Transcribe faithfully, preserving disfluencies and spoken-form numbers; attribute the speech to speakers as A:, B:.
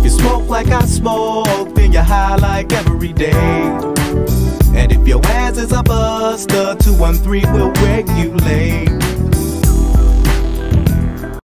A: you smoke like I smoke, then you're high like every day. And if your ass is a buster, two one three will regulate.